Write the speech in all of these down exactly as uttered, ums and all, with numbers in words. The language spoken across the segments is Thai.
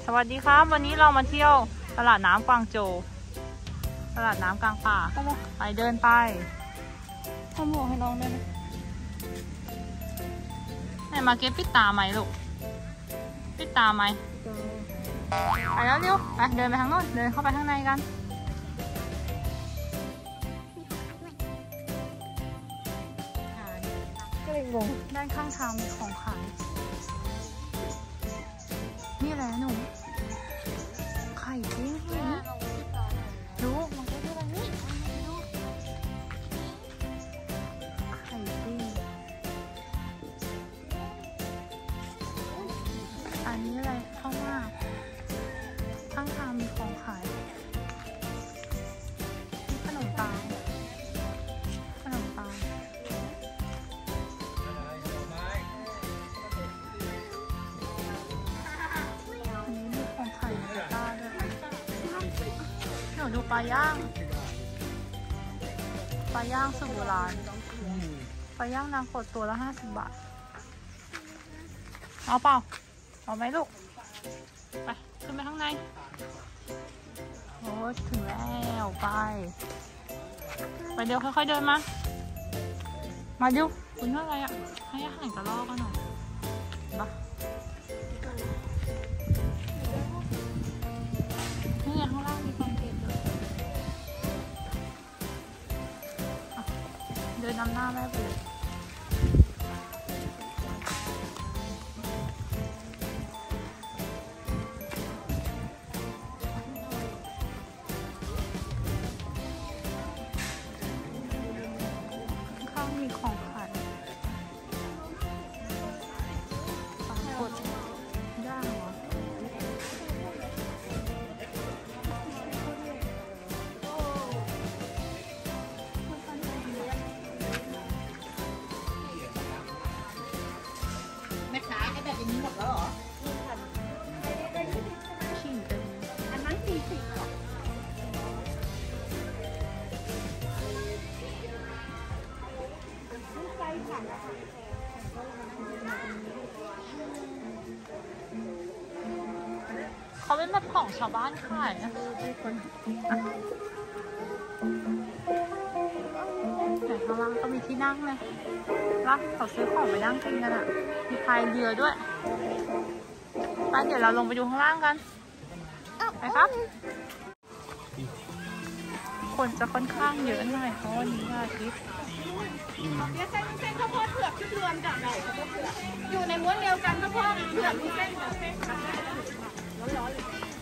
สวัสดีครับวันนี้เรามาเที่ยวตลาดน้ำกวางโจวตลาดน้ำกลางป่าไปเดินไปทำหมวกให้น้องได้ไหมไหนมาเก็บปิดตาไหมลูกปิดตาไหมไปแล้วเร็วไปเดินไปทางโน้นเดินเข้าไปข้างในกันก็เลยงงด้านข้างทางมีของขายนี่แหละหนูไข่ปิ้งดูมันก็ได้แบบนี้ไข่ปิ้งอันนี้อะไรข้าวหมากข้างทางมีของขายมีขนมปังขนมปังดูปลาย่างปลาย่างสุโบราณปลาย่างนางกดตัวละห้าสิบบาทเอาเปล่าเอาไหมลูกไปขึ้นไปข้างในโอ้ถึงแล้วไปไปเดี๋ยวค่อยๆเดินมามาดูคุณว่าอะไรอ่ะให้อาหารกระรอกกันหน่อยปะนี่ข้างล่างมีความเผ็ดด้วยเดินนำหน้าแม่ไปเลยข้างมีของขายปลากดย่างเหรอนี้หมดแล้วเหรอขิงเต็มอันนั้นสี่สิบหรอใจสั่นเขาเป็นแบบของชาวบ้านขายนะแต่ข้างล่างก็มีที่นั่งเลยรับเขาซื้อของไปนั่งกินกันอ่ะมีพายเรือด้วยไปเดี๋ยวเราลงไปดูข้างล่างกันไปครับคนจะค่อนข้างเยอะหน่อยเพราะวันนี้วันอาทิตย์เนี่ยเส้นเส้นข้าวโพดเผือกชุดรวมจากไหนข้าวโพดเผือกอยู่ในม้วนเดียวกันข้าวโพดเผือกมีเส้นกับเส้นร้อนๆ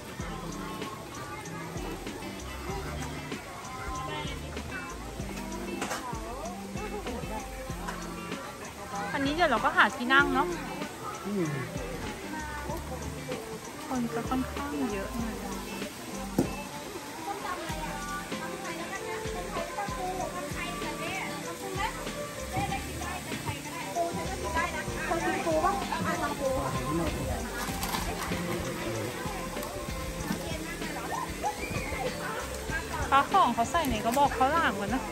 อันนี้เดี๋ยวเราก็หาที่นั่งเนาะคนจะค่อนข้างเยอะหน่อยปลาของเขาใส่ในกระบอกเขาหลามกันนะ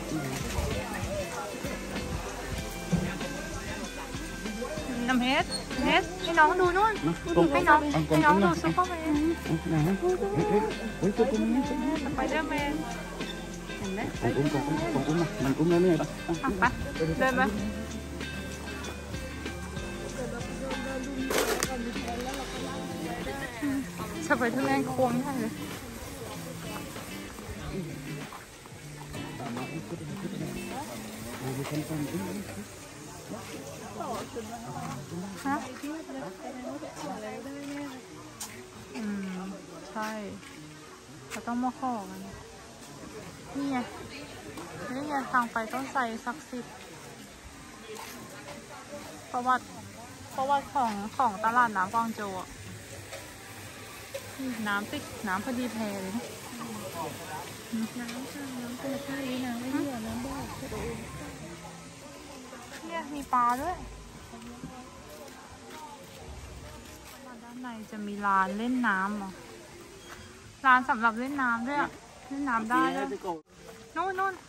น้ำเฮดเฮดให้น้องดูนู่นให้น้องให้น้องดูซุปเปอร์แมนสไปเดอร์แมนเห็นไหมอุ้มอุ้มอุ้มอุ้มอุ้มมันอุ้มแล้วเนี่ยปะไปเดินมาสไปเดอร์แมนควงใช่เลยฮะอืมใช่เขาต้องมาขอกันนี่ไงนี่ไงทางไปต้นไทรศักดิ์สิทธิ์ประวัติประวัติของของตลาดน้ำกวางโจวน้ำติดน้ำพอดีแพเลยน้ำข้างน้ำเปิดใช่น้ำไม่เหี้ยน้ำบ่อเนี่ยมีปลาด้วยด้านในจะมีร้านเล่นน้ำเหรอร้านสำหรับเล่นน้ำด้วยเล่นน้ำได้ด้วยนู่นนู่น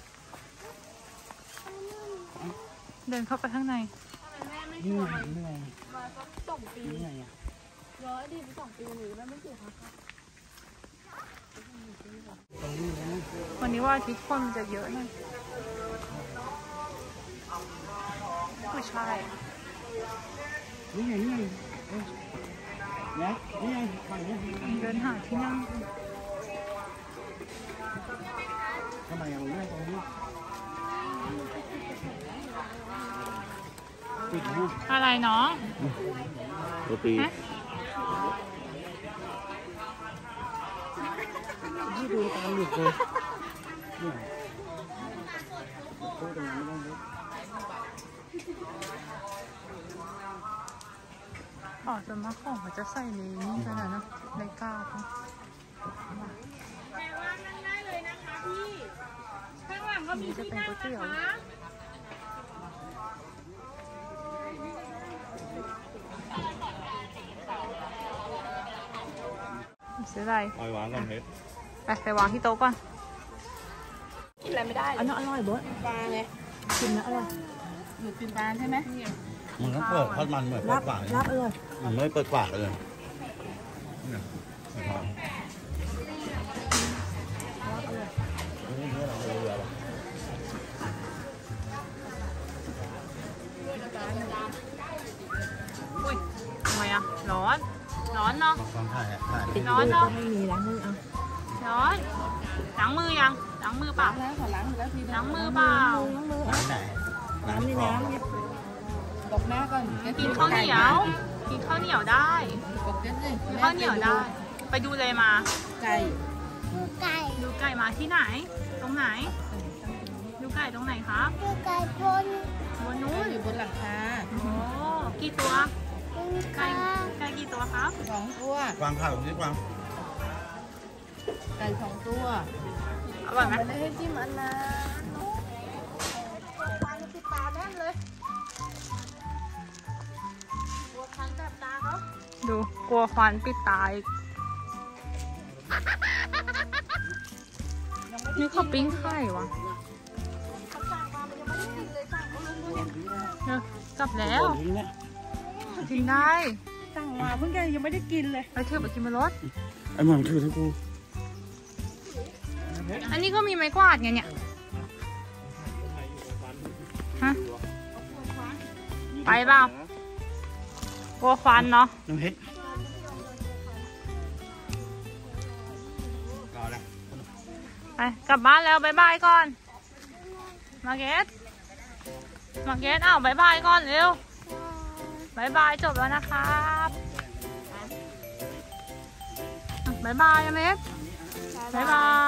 เดินเข้าไปข้างในเหนื่อยเหนื่อยส่งปีเหนื่อยอ่ะเร้อยดีไปสองปีหรือแล้วไม่เสียค่ะวันนี้ว่าอาทิตย์คนจะเยอะหน่อยผู้ชายนี่ไงนี่ไงเนี่ยนี่ไงฝั่งนี้เดินหาที่นั่งทำไมเราเลื่อนตรงนี้ปิดหูอะไรน้องตัวปีฮะที่ดูตามหลุดเลยเนี่ยตัวตรงนั้นไม่ต้องเยอะอ๋อส่วนมากของเขาจะใส่ในนี่กันนะในกาบนะแต่ว่านั่งได้เลยนะคะพี่ ข้างหลังก็มีที่นั่งนะคะซื้ออะไรปล่อยวางก่อนเพชรไปไปวางที่โต๊ะก่อนกินอะไรไม่ได้อันนั้นอร่อยเบิร์ดปลาไงกินนะอร่อยหนูกินปลาใช่ไหมมันต้องเปิดทอดมันเหมือนเปิดปากรับอร่อยมันไม่เปิดปากเลยเนี่ยนี่เนื้อเราเรือหรออุ้ยทำไมอะร้อน ร้อนเนาะความถ่ายถ่ายร้อนเนาะไม่มีล้างมือเอาร้อนล้างมือยังล้างมือเปล่าแล้วขอล้างอยู่แล้วทีล้างมือเปล่าล้างมือร้านไหนน้ำในน้ำเนี่ยบอกหน้าก่อนกินข้าวเหนียว กินข้าวเหนียวได้บอกเจ๊เลยกินข้าวเหนียวได้ ไปดูเลยมาไก่ดูไก่มาที่ไหน ตรงไหน ดูไก่ตรงไหนครับไก่พนบนนู้นอยู่บนหลังคาโอ้กี่ตัว ไก่ไก่กี่ตัวครับสองตัววางข่าวตรงนี้วางไก่สองตัวอร่อยไหมไม่ได้ให้จิ้มอันนั้นปลาติดตาแน่นเลยบัวคันกับตาเขาดูกลัวควันปิดตาอีกนี่เขาปิ้งไข่วะเขาสั่งมามันยังไม่ได้กินเลยสั่งเขาลุงดูเนี่ยเออกลับแล้วทิ้งเนี่ยกินได้สั่งมาเพิ่งแกยังไม่ได้กินเลยไปเถือะไปกินบนรถไอ้หมอนถือให้กูอันนี้ก็มีไม้กวาดไงเนี่ย ฮะ ไปเปล่า กลัวควันเนาะน้ำเพชรรอแล้วไปกลับบ้านแล้วบายบายก่อน มาเกตมาเกตอ้าวบายบายก่อนเร็วบายบายจบแล้วนะครับบายบายอเมสบายบาย